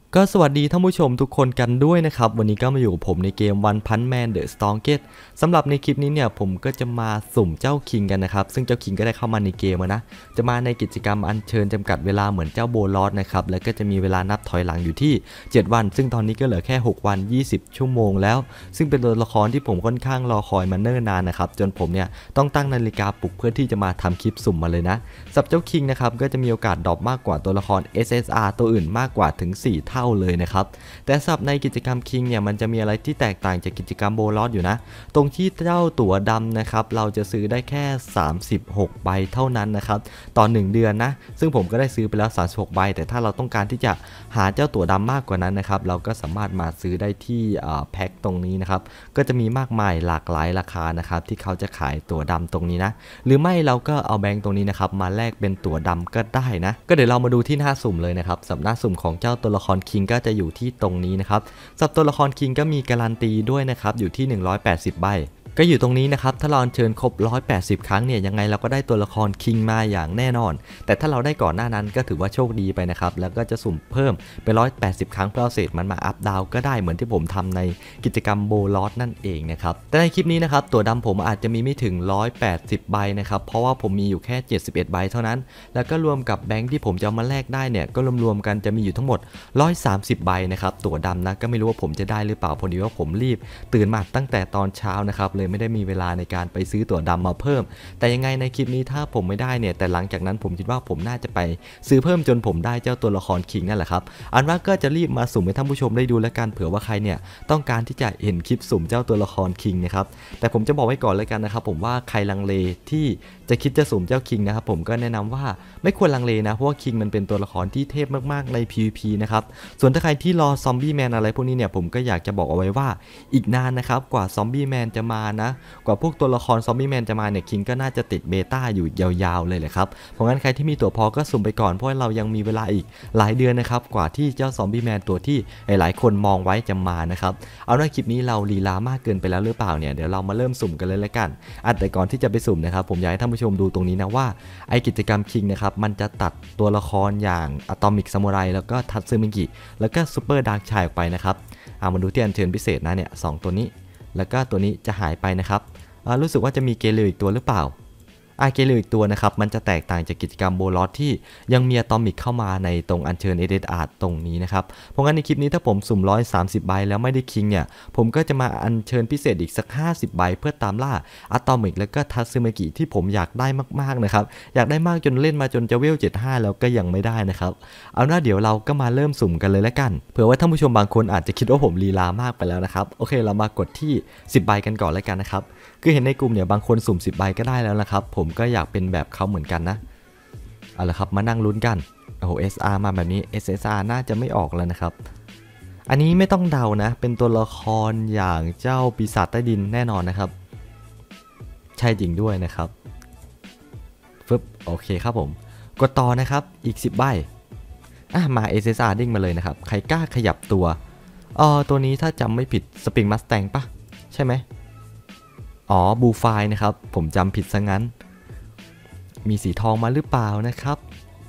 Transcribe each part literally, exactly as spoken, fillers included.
ก็สวัสดีท่านผู้ชมทุกคนกันด้วยนะครับวันนี้ก็มาอยู่กับผมในเกม One Punch Man The Strongest สำหรับในคลิปนี้เนี่ยผมก็จะมาสุ่มเจ้าคิงกันนะครับซึ่งเจ้าคิงก็ได้เข้ามาในเกมนะจะมาในกิจกรรมอัญเชิญจำกัดเวลาเหมือนเจ้าโบลอสนะครับแล้วก็จะมีเวลานับถอยหลังอยู่ที่เจ็ดวันซึ่งตอนนี้ก็เหลือแค่หกวันยี่สิบชั่วโมงแล้วซึ่งเป็นตัวละครที่ผมค่อนข้างรอคอยมาเนิ่นนานนะครับจนผมเนี่ยต้องตั้งนาฬิกาปลุกเพื่อที่จะมาทำคลิปสุ่มมาเลยนะสำหรับเจ้าคิงนะครับก็จะมีโอกาสดรอปมากกว่าตัวละคร เอส เอส อาร์ ตัวอื่นมากกว่าถึงสี่เท่าเลยนะครับแต่สำหรับในกิจกรรมคิงเนี่ยมันจะมีอะไรที่แตกต่างจากกิจกรรมโบลอสอยู่นะตรงที่เจ้าตั๋วดำนะครับเราจะซื้อได้แค่สามสิบหกใบเท่านั้นนะครับต่อหนึ่งเดือนนะซึ่งผมก็ได้ซื้อไปแล้วสามสิบหกใบแต่ถ้าเราต้องการที่จะหาเจ้าตั๋วดำมากกว่านั้นนะครับเราก็สามารถมาซื้อได้ที่แพ็คตรงนี้นะครับก็จะมีมากมายหลากหลายราคานะครับที่เขาจะขายตั๋วดำตรงนี้นะหรือไม่เราก็เอาแบงค์ตรงนี้นะครับมาแลกเป็นตั๋วดำก็ได้นะก็เดี๋ยวเรามาดูที่หน้าสุ่มเลยนะครับสำหรับหน้าสุ่มของเจ้าตัวละครคิงก็จะอยู่ที่ตรงนี้นะครับสำหรับตัวละครคิงก็มีการันตีด้วยนะครับอยู่ที่หนึ่งร้อยแปดสิบใบก็อยู่ตรงนี้นะครับถ้าเราเชิญครบหนึ่งร้อยแปดสิบครั้งเนี่ยยังไงเราก็ได้ตัวละครคิงมาอย่างแน่นอนแต่ถ้าเราได้ก่อนหน้านั้นก็ถือว่าโชคดีไปนะครับแล้วก็จะสุ่มเพิ่มไปหนึ่งร้อยแปดสิบครั้งเพื่อเอาเศษมันมาอัพดาวก็ได้เหมือนที่ผมทำในกิจกรรมโบลอสนั่นเองนะครับแต่ในคลิปนี้นะครับตัวดำผมอาจจะมีไม่ถึงหนึ่งร้อยแปดสิบใบนะครับเพราะว่าผมมีอยู่แค่เจ็ดสิบเอ็ดใบเท่านั้นแล้วก็รวมกับแบงค์ที่ผมจะเอามาแลกได้เนี่ยก็รวมๆกันจะมีอยู่ทั้งหมดหนึ่งร้อยสามสิบใบนะครับตัวดำนะก็ไม่รู้ว่าผมจะได้หรือเปล่าพอดีว่าผมรีบตื่นมาตั้งแต่ตอนเช้านะครับเลยไม่ได้มีเวลาในการไปซื้อตั๋วดำมาเพิ่มแต่ยังไงในคลิปนี้ถ้าผมไม่ได้เนี่ยแต่หลังจากนั้นผมคิดว่าผมน่าจะไปซื้อเพิ่มจนผมได้เจ้าตัวละครคิงนั่นแหละครับอันว่าก็จะรีบมาสุ่มให้ท่านผู้ชมได้ดูแล้วกันเผื่อว่าใครเนี่ยต้องการที่จะเห็นคลิปสุ่มเจ้าตัวละครคิงนะครับแต่ผมจะบอกไว้ก่อนเลยกันนะครับผมว่าใครลังเลที่จะคิดจะสุ่มเจ้าคิงนะครับผมก็แนะนำว่าไม่ควรลังเลนะเพราะว่าคิงมันเป็นตัวละครที่เทพมากๆใน พี วี พี นะครับส่วนถ้าใครที่รอซอมบี้แมนอะไรพวกนี้เนี่ยผมก็อยากจะบอกเอาไว้ว่าอีกนานนะครับกว่าซอมบี้แมนจะมานะกว่าพวกตัวละครซอมบี้แมนจะมาเนี่ยคิงก็น่าจะติดเบต้าอยู่ยาวๆเลยแหละครับเพราะงั้นใครที่มีตัวพอก็สุ่มไปก่อนเพราะเรายังมีเวลาอีกหลายเดือนนะครับกว่าที่เจ้าซอมบี้แมนตัวที่หลายๆคนมองไว้จะมานะครับเอาในคลิปนี้เราลีลามากเกินไปแล้วหรือเปล่าเนี่ยเดี๋ยวเรามาเริ่มสุ่มกันเลยละกันอ่ะแต่ก่อนที่จะไปสุ่มนะครับผมอยากให้ท่านผู้ชมดูตรงนี้นะว่าไอกิจกรรมคิงนะครับมันจะตัดตัวละครอย่างอะตอมิกซามูไรแล้วก็ทัตสึมิกิแล้วก็ซูเปอร์ดาร์กชายออกไปนะครับเอามาดูที่อัญเชิญพิเศษนะเนี่ยสองตัวนี้แล้วก็ตัวนี้จะหายไปนะครับรู้สึกว่าจะมีเกลิวอีกตัวหรือเปล่าอาเกลิวอีกตัวนะครับมันจะแตกต่างจากกิจกรรมโบลอสที่ยังมีอะตอมิกเข้ามาในตรงอัญเชิญเอเดอาร์ตตรงนี้นะครับเพราะงั้นในคลิปนี้ถ้าผมสุ่มหนึ่งร้อยสามสิบใบแล้วไม่ได้คิงเนี่ยผมก็จะมาอัญเชิญพิเศษอีกสักห้าสิบใบเพื่อตามล่าอะตอมิกแล้วก็ทัตสึมิกิที่ผมอยากได้มากๆนะครับอยากได้มากจนเล่นมาจนจะเวลเจ็ดสิบห้าแล้วก็ยังไม่ได้นะครับเอาหน้าเดี๋ยวเราก็มาเริ่มสุ่มกันเลยละกันเผื่อว่าท่านผู้ชมบางคนอาจจะคิดว่าผมลีลามากไปแล้วนะครับโอเคเรามากดที่สิบใบกันก่อนแล้วกันนะครับคือเห็นในกลุ่มเนี่ยบางคนสุ่มสิบใบก็ได้แล้วนะครับผมก็อยากเป็นแบบเขาเหมือนกันนะเอาละครับมานั่งลุ้นกันโอ้โห เอส อาร์ มาแบบนี้ เอส เอส อาร์ น่าจะไม่ออกแล้วนะครับอันนี้ไม่ต้องเดานะเป็นตัวละครอย่างเจ้าปีศาจใต้ดินแน่นอนนะครับใช่จริงด้วยนะครับฟึบโอเคครับผมกดต่อนะครับอีกสิบใบอ่ะมา เอส เอส อาร์ ดิ้งมาเลยนะครับใครกล้าขยับตัวอ๋อตัวนี้ถ้าจำไม่ผิดสปริงมัสแตงปะใช่ไหมอ๋อบูไฟนะครับผมจำผิดซะงั้นมีสีทองมาหรือเปล่านะครับ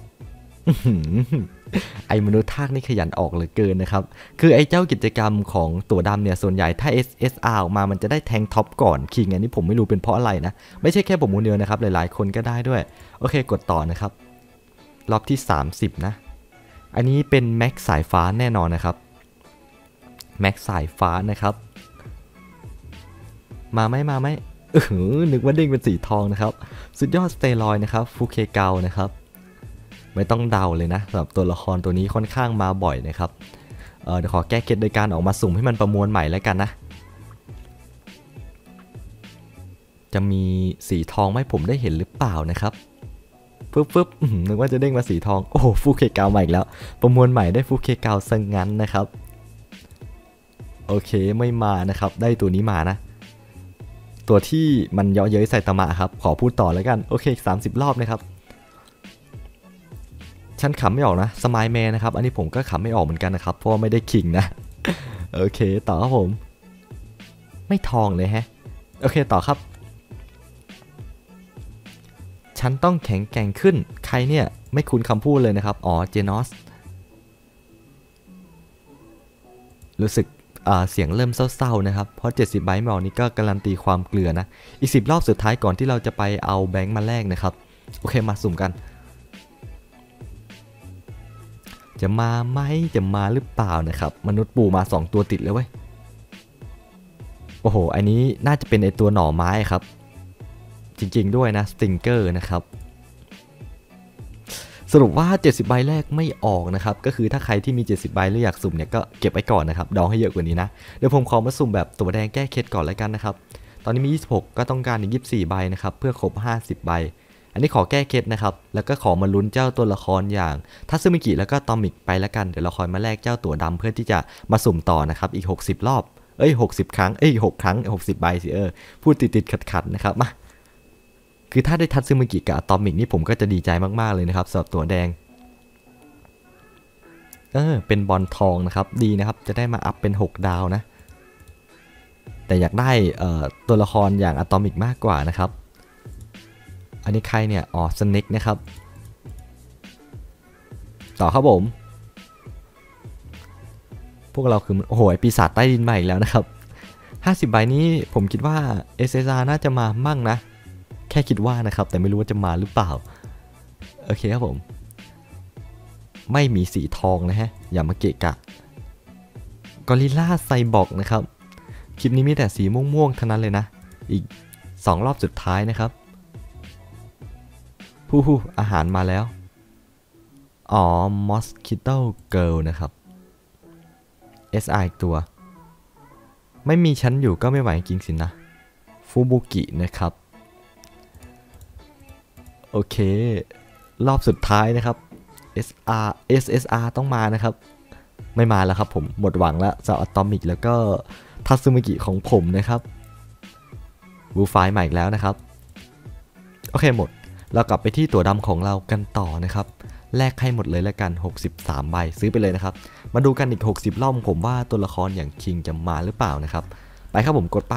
ไอ้มนุษย์ทากนี่ขยันออกเหลือเกินนะครับคือไอ้เจ้ากิจกรรมของตัวดำเนี่ยส่วนใหญ่ถ้า เอส เอส อาร์ ออกมามันจะได้แทงท็อปก่อนคิงอันนี้ผมไม่รู้เป็นเพราะอะไรนะไม่ใช่แค่ผมคนเดียวนะครับหลายๆคนก็ได้ด้วยโอเคกดต่อนะครับรอบที่สามสิบนะอันนี้เป็นแม็กสายฟ้าแน่นอนนะครับแม็กสายฟ้านะครับมาไหมมาไหมเออนึกว่าเด้งเป็นสีทองนะครับสุดยอดสเตียรอยด์นะครับฟูเคเกานะครับไม่ต้องเดาเลยนะสำหรับตัวละครตัวนี้ค่อนข้างมาบ่อยนะครับเออเดี๋ยวขอแก้เคล็ดโดยการออกมาสุ่มให้มันประมวลใหม่แล้วกันนะจะมีสีทองไหมผมได้เห็นหรือเปล่านะครับปึ๊บปึ๊บนึกว่าจะเด้งมาสีทองโอ้ฟูเคเกาใหม่อีกแล้วประมวลใหม่ได้ฟูเคเกาซะงั้นนะครับโอเคไม่มานะครับได้ตัวนี้มานะตัวที่มันเยาะเย้ยไซตามะครับขอพูดต่อแล้วกันโอเคสามสิบรอบนะครับฉันขำไม่ออกนะสมายแมนนะครับอันนี้ผมก็ขำไม่ออกเหมือนกันนะครับเพราะว่าไม่ได้คิงนะโอเคต่อครับผมไม่ทองเลยฮะโอเคต่อครับฉันต้องแข็งแกร่งขึ้นใครเนี่ยไม่คุ้นคำพูดเลยนะครับอ๋อเจนอสรู้สึกเสียงเริ่มเศร้าๆนะครับเพราะเจ็ดสิบใบไม่ออกนี่ก็การันตีความเกลือนะอีกสิบรอบสุดท้ายก่อนที่เราจะไปเอาแบงค์มาแลกนะครับโอเคมาสุ่มกันจะมาไหมจะมาหรือเปล่านะครับมนุษย์ปู่มาสองตัวติดเลยเว้ยโอ้โหอันนี้น่าจะเป็นไอตัวหน่อไม้ครับจริงๆด้วยนะสติงเกอร์นะครับสรุปว่าเจ็ดสิบใบแรกไม่ออกนะครับก็คือถ้าใครที่มีเจ็ดสิบใบแล้วอยากสุ่มเนี่ยก็เก็บไว้ก่อนนะครับดองให้เยอะกว่านี้นะเดี๋ยวผมขอมาสุ่มแบบตัวแดงแก้เคล็ดก่อนแล้วกันนะครับตอนนี้มียี่สิบหกก็ต้องการอีกยี่สิบสี่ใบนะครับเพื่อครบห้าสิบใบอันนี้ขอแก้เคล็ดนะครับแล้วก็ขอมาลุ้นเจ้าตัวละครอย่างทัซึมิกิแล้วก็ตอมิกไปแล้วกันเดี๋ยวเราคอยมาแลกเจ้าตัวดำเพื่อที่จะมาสุ่มต่อนะครับอีกหกสิบรอบเอ้ยหกสิบครั้งเอ้ยหกครั้งหกสิบใบสิเออพูดติดๆขัดๆนะครับมาคือถ้าได้ทัซึมิกิกับอะตอมิกนี่ผมก็จะดีใจมากๆเลยนะครับสำหรับตัวแดงเออเป็นบอลทองนะครับดีนะครับจะได้มาอัพเป็นหกดาวนะแต่อยากได้เอ่อตัวละครอย่างอะตอมิกมากกว่านะครับอันนี้ใครเนี่ยอ๋อสเน็กนะครับต่อครับผมพวกเราคือโอ้โหปีศาจใต้ดินมาอีกแล้วนะครับห้าสิบใบนี้ผมคิดว่า เอส เอส อาร์ น่าจะมามั่งนะแค่คิดว่านะครับแต่ไม่รู้ว่าจะมาหรือเปล่าโอเคครับผมไม่มีสีทองนะฮะอย่ามาเกะกะกอริลล่าไซบอร์กนะครับคลิปนี้มีแต่สีม่วงๆทั้งนั้นเลยนะอีกสองรอบสุดท้ายนะครับผู้ผู้อาหารมาแล้วอ๋อ Mosquito Girl นะครับ เอส อาร์ อีกตัวไม่มีชั้นอยู่ก็ไม่ไหวจริงสินะฟูบุกินะครับโอเครอบสุดท้ายนะครับ เอส อาร์ เอส เอส อาร์ ต้องมานะครับไม่มาแล้วครับผมหมดหวังแล้วสำหรับอะตอมิกแล้วก็ทัซึมิกิของผมนะครับบูไฟใหม่อีกแล้วนะครับโอเคหมดเรากลับไปที่ตัวดำของเรากันต่อนะครับแลกให้หมดเลยแล้วกันหกสิบสามใบซื้อไปเลยนะครับมาดูกันอีกหกสิบรอบผมว่าตัวละครอย่างคิงจะมาหรือเปล่านะครับไปครับผมกดไป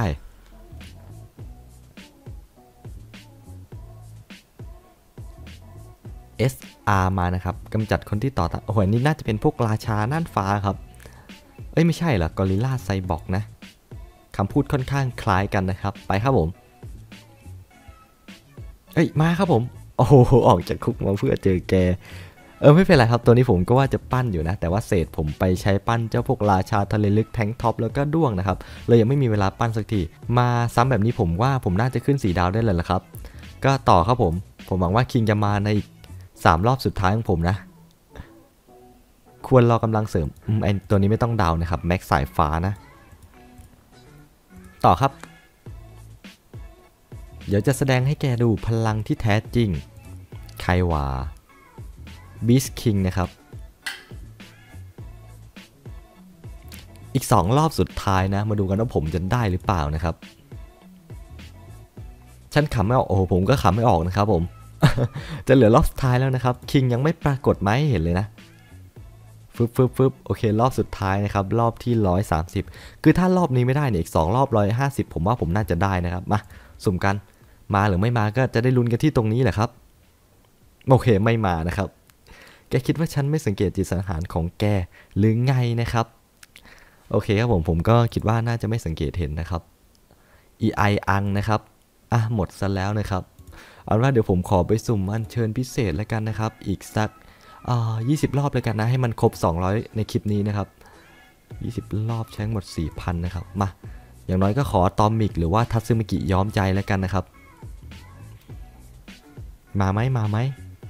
เอส อาร์ มานะครับกำจัดคนที่ต่อโอ้โหนี่น่าจะเป็นพวกราชาน่านฟ้าครับเอ้ยไม่ใช่เหรอกอริลล่าไซบอร์กนะคำพูดค่อนข้างคล้ายกันนะครับไปครับผมเอ้ยมาครับผมโอ้โหออกจากคุกมาเพื่อเจอแกเออไม่เป็นไรครับตัวนี้ผมก็ว่าจะปั้นอยู่นะแต่ว่าเศษผมไปใช้ปั้นเจ้าพวกราชาทะเลลึกแทงท็อปแล้วก็ด้วงนะครับเลยยังไม่มีเวลาปั้นสักทีมาซ้ำแบบนี้ผมว่าผมน่าจะขึ้นสี่ดาวได้เลยละครับก็ต่อครับผมผมหวังว่าคิงจะมาในสามรอบสุดท้ายของผมนะควรรอกำลังเสริมไอตัวนี้ไม่ต้องดาวนะครับแม็กสายฟ้านะต่อครับเดี๋ยวจะแสดงให้แกดูพลังที่แท้จริงไควาบีสคิงนะครับอีกสองรอบสุดท้ายนะมาดูกันว่าผมจะได้หรือเปล่านะครับฉันขำไม่ออกโอ้โหผมก็ขำไม่ออกนะครับผม จะเหลือรอบสุดท้ายแล้วนะครับคิงยังไม่ปรากฏมาให้เห็นเลยนะฟึบฟึบฟึบโอเครอบสุดท้ายนะครับรอบที่หนึ่งร้อยสามสิบคือถ้ารอบนี้ไม่ได้เนี่ยอีกสองรอบหนึ่งร้อยห้าสิบผมว่าผมน่าจะได้นะครับมาสุ่มกันมาหรือไม่มาก็จะได้ลุ้นกันที่ตรงนี้แหละครับโอเคไม่มานะครับแกคิดว่าฉันไม่สังเกตจิตสังหารของแกหรือไงนะครับโอเคครับผมผมก็คิดว่าน่าจะไม่สังเกตเห็นนะครับ อี ไอ อังนะครับอ่ะหมดซะแล้วนะครับเอาว่าเดี๋ยวผมขอไปสุ่มอัญเชิญพิเศษแล้วกันนะครับอีกสักอ่ายี่สิบรอบเลยกันนะให้มันครบสองร้อยในคลิปนี้นะครับยี่สิบรอบใช้หมด สี่พัน นะครับมาอย่างน้อยก็ขอตอมิกหรือว่าทัซึมิกิย้อมใจแล้วกันนะครับมาไหมมาไหม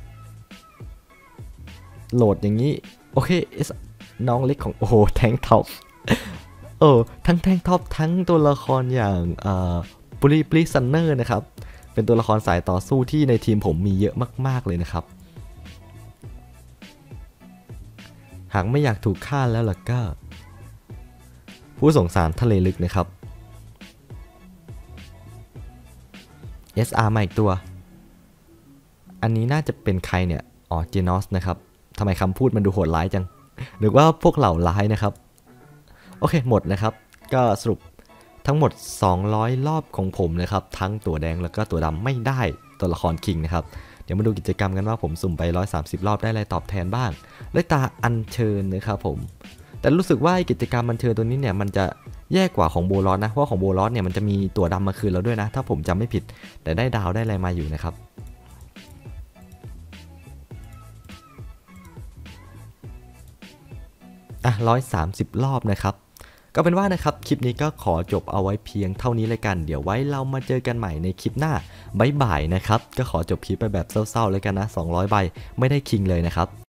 โหลดอย่างนี้โอเคน้องเล็กของโอ้โหแทงท็อปเออทั้งแทงท็อปทั้งตัวละครอย่างอ่าบริบลิซันเนอร์นะครับเป็นตัวละครสายต่อสู้ที่ในทีมผมมีเยอะมากๆเลยนะครับหากไม่อยากถูกฆ่าแล้วล่ะก็ผู้สงสารทะเลลึกนะครับ เอส อาร์ มาอีกตัวอันนี้น่าจะเป็นใครเนี่ยอ๋อเจนอสนะครับทำไมคำพูดมันดูโหดร้ายจังหรือว่าพวกเหล่าร้ายนะครับโอเคหมดนะครับก็สรุปทั้งหมดสองร้อยรอบของผมนะครับทั้งตัวแดงแล้วก็ตัวดำไม่ได้ตัวละครคิงนะครับเดี๋ยวมาดูกิจกรรมกันว่าผมสุ่มไปหนึ่งร้อยสามสิบรอบได้อะไรตอบแทนบ้างได้ตาอัญเชิญนะครับผมแต่รู้สึกว่ากิจกรรมบันเทิงตัวนี้เนี่ยมันจะแย่กว่าของโบลอสนะเพราะของโบลอสเนี่ยมันจะมีตั๋วดำมาคืนเราด้วยนะถ้าผมจำไม่ผิดแต่ได้ดาวได้อะไรมาอยู่นะครับอ่ะร้อยสามสิบรอบนะครับก็เป็นว่านะครับคลิปนี้ก็ขอจบเอาไว้เพียงเท่านี้เลยกันเดี๋ยวไว้เรามาเจอกันใหม่ในคลิปหน้าบ๊ายบายนะครับก็ขอจบคลิปไปแบบเศร้าๆเลยกันนะสองร้อยใบไม่ได้คิงเลยนะครับ